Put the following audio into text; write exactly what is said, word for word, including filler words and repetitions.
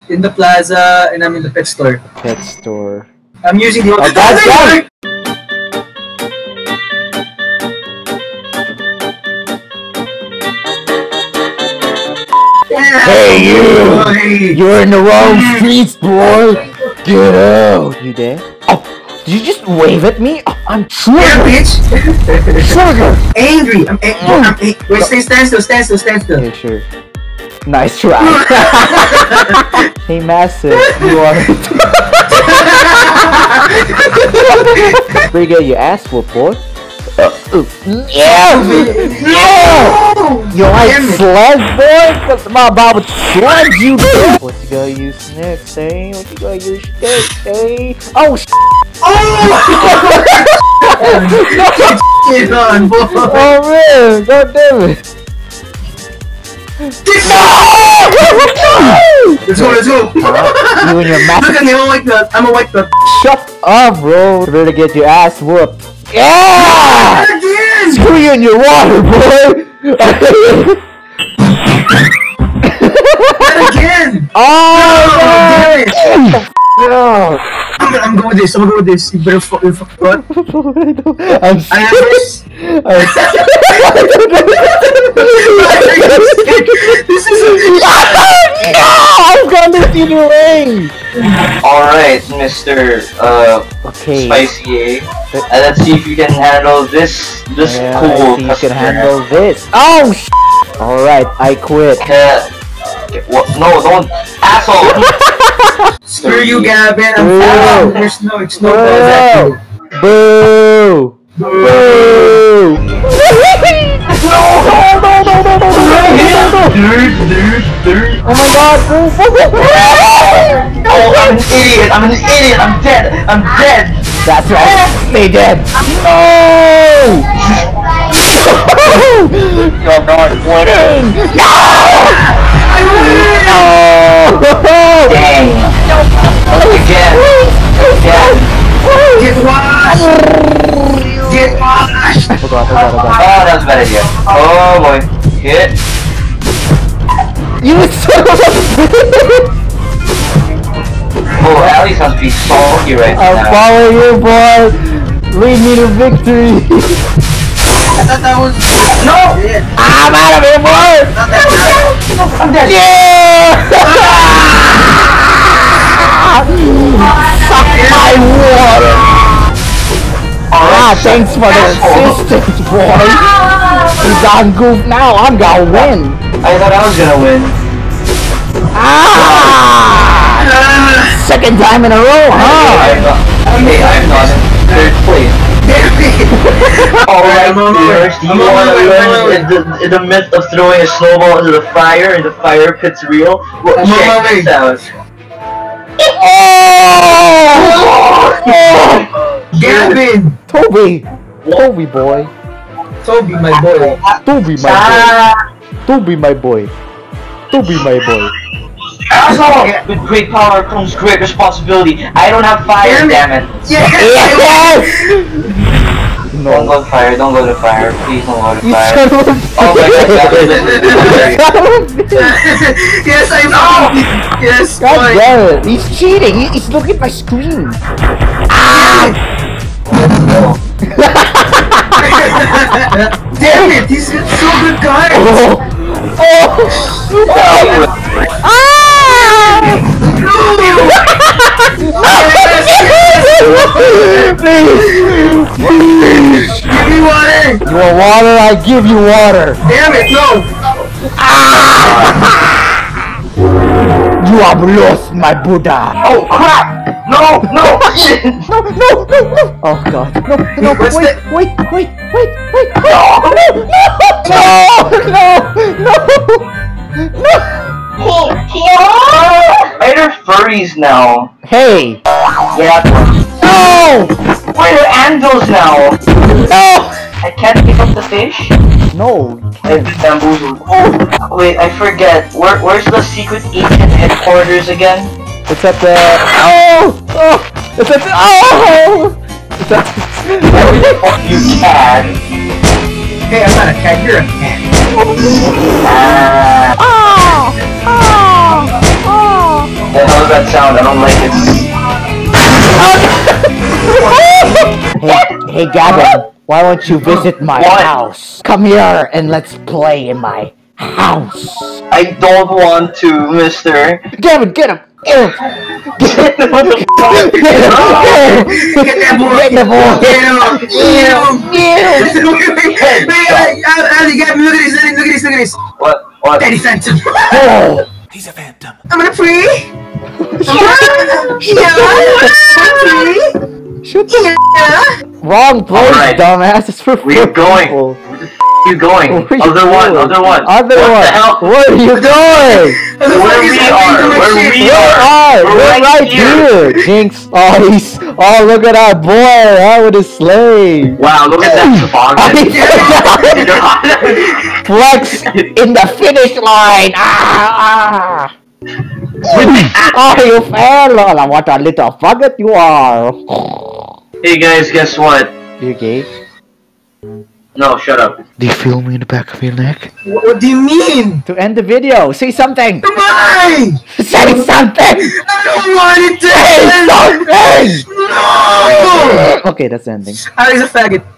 in the plaza, and I'm in the pet store. Pet store. I'm using the. Oh, that's right. Hey you! Boy. You're in the wrong streets, boy! Get out! You there? Oh, did you just wave at me? Oh, I'm triggered! Yeah, bitch! Triggered! Angry! I'm, ang I'm angry! Wait, stay, stand still, stand still, stand still! Okay, sure. Nice try! Hey, Massive, you are... Pretty good, your ass whoop, boy. Uh, uh, yeah! Yeah! You like sled, boy? What's my about with sled, you do? What you gonna use next, eh? What you gonna use next, eh? Oh, sh**! Oh! Get on, boy! Oh, man! God damn it! No! Let's go, let's go! Uh, you and your mouth. Look at me, I'm a white belt. I'm a white belt. Shut up, bro! You better get your ass whooped. Yeah! Again! Screw you in your water, boy! Not again! Oh, no! Damn it! No! I'm gonna, I'm going with this, I'm gonna go with this. You better fuck, you fuck, what? I'm I have this. This is a... No! I've gone to see the ring! Alright, Mister Uh, okay. Spicy A. Uh, let's see if you can handle this, this yeah, cool you customer. can handle this. Oh, sh**! Alright, I quit. Uh, what? No, don't, asshole! Screw you, Gavin. I'm Boo. fine. There's no, it's no bad. Boo! Boo! Boo! No! No! No! No! No! No! No! Dude, dude, dude. Oh my God! Oh, I'm an idiot! I'm an idiot! I'm dead! I'm dead! That's right! Stay dead! No! You're not winning! No! I win! No! Dang! Again! Again! Get washed! Get washed! Oh God! Oh God! Oh God! Oh, that was a bad idea. Oh boy. Hit. You son of a bitch! Oh, Ally sounds to be salty right I'll now. follow you, boy! Lead me to victory! I thought that was... No! I'm out of here, boy! I'm dead. Yeah! Suck my water! Ah, thanks for the assistance, boy! He's on goof now, I'm gonna win! I thought I was gonna win. Ah! Second time in a row, huh? I'm not. Okay, I'm not in third place. Alright, viewers, do you want to learn the, the, the myth of throwing a snowball into the fire and the fire pit's real? Well, check this out. Oh! Gavin! Toby! Toby boy! Toby, my boy. Toby my boy! Toby my boy! Toby my boy! Asshole! With great power comes great responsibility. I don't have fire, damn it. Yes! Yes! Don't No. go to fire, don't go to fire. Please don't go to You fire. son of a Oh my God, Yes, I know! Yes, God boy! damn it! He's cheating! He, he's looking at my screen! Ah! Damn it! He's got so good cards! Oh! Oh! Oh! Ah! Please! Please! Give me water! You want water? I give you water! Damn it, no! Ah! You have lost my Buddha! Oh crap! No, no! No, no, no, no! Oh God! No, no! What's Wait, that? wait, wait, wait, wait! No, no, no, no, no, no! Why are there furries now? Hey! Yeah. No! Why are there anvils now? No! I can't pick up the fish? No! I've been bamboozled. Oh! Wait, I forget. Where, where's the secret agent headquarters again? It's at the... Oh! Oh! It's at the... Oh! It's at the... You can. Hey, I'm not a cat, you're a cat. Ah. Oh! Oh! Oh! Oh that sound. I don't like it. Hey, hey, Gavin, why don't you visit my What? house? Come here and let's play in my house. I don't want to, mister. Gavin, get him! Get him! What the fuck? Get him! Get that boy! Get the boy! Get him! Get him! Get him! Wait, wait, wait, Ali, Gavin, look at this, look at this, look at this. What? What? Daddy Phantom. Oh. He's a phantom. I'm gonna pray. Shut the wrong place, Alright. dumbass. It's for Where you going? people. Where the f you going? Where you Other one, going? other one. Other what one. the hell? Where are you going? Where we are, where we Where are. are? We're We're right right here. Jinx. Oh, he's. Oh, look at our boy. Out with his slave. Wow, look at that toboggan. Flex in the finish line. Ah, ah. Oh, you fell. Oh, what a little faggot you are. Hey guys, guess what? You gay? No, shut up. Do you feel me in the back of your neck? What, what do you mean? To end the video, say something. Come on! Say something. I don't want it to Say end. something. No! Okay, that's the ending. Ali's a faggot.